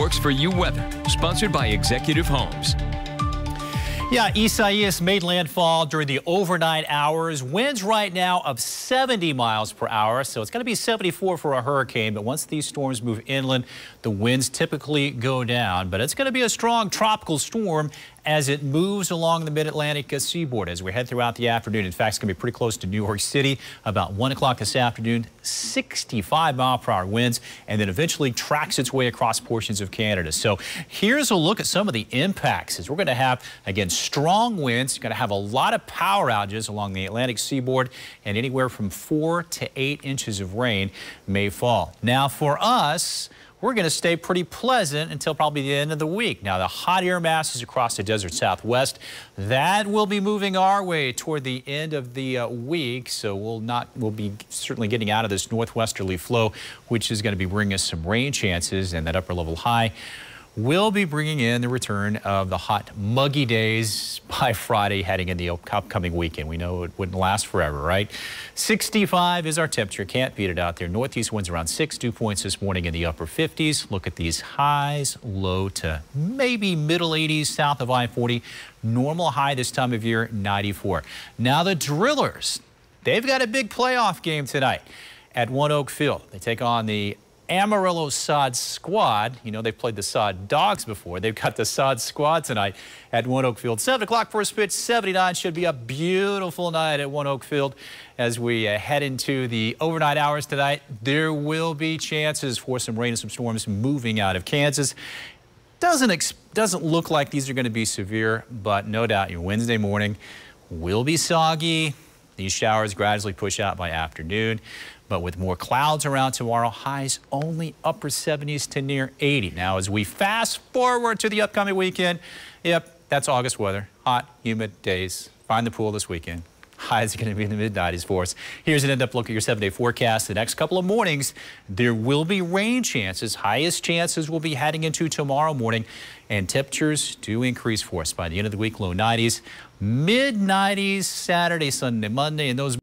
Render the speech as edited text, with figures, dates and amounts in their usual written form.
works for you weather. Sponsored by Executive Homes. Yeah, Isaias made landfall during the overnight hours. Winds right now of 70 miles per hour, so it's going to be 74 for a hurricane. But once these storms move inland, the winds typically go down. But it's going to be a strong tropical storm as it moves along the mid-Atlantic seaboard as we head throughout the afternoon. In fact, it's going to be pretty close to New York City about 1 o'clock this afternoon. 65-mile-per-hour winds, and then eventually tracks its way across portions of Canada. So here's a look at some of the impacts. As we're going to have, again, strong winds. You're going to have a lot of power outages along the Atlantic seaboard, and anywhere from 4 to 8 inches of rain may fall. Now for us, we're going to stay pretty pleasant until probably the end of the week. Now, the hot air masses across the desert southwest, that will be moving our way toward the end of the week. So we'll be certainly getting out of this northwesterly flow, which is going to be bringing us some rain chances, and that upper level high will be bringing in the return of the hot, muggy days by Friday heading into the upcoming weekend. We know it wouldn't last forever, right? 65 is our temperature. Can't beat it out there. Northeast winds around 6, dew points this morning in the upper 50s. Look at these highs, low to maybe middle 80s south of I-40. Normal high this time of year, 94. Now the Drillers, they've got a big playoff game tonight at One Oak Field. They take on the Amarillo Sod Squad. You know, they've played the Sod Dogs before. They've got the Sod Squad tonight at One Oak Field. 7 o'clock first pitch, 79. Should be a beautiful night at One Oak Field as we head into the overnight hours tonight. There will be chances for some rain and some storms moving out of Kansas. Doesn't look like these are going to be severe, but no doubt your Wednesday morning will be soggy. These showers gradually push out by afternoon. But with more clouds around tomorrow, highs only upper 70s to near 80. Now, as we fast forward to the upcoming weekend, yep, that's August weather. Hot, humid days. Find the pool this weekend. Highs are going to be in the mid-90s for us. Here's an in-depth look at your 7-day forecast. The next couple of mornings, there will be rain chances. Highest chances will be heading into tomorrow morning. And temperatures do increase for us by the end of the week. Low 90s, mid-90s Saturday, Sunday, Monday, and those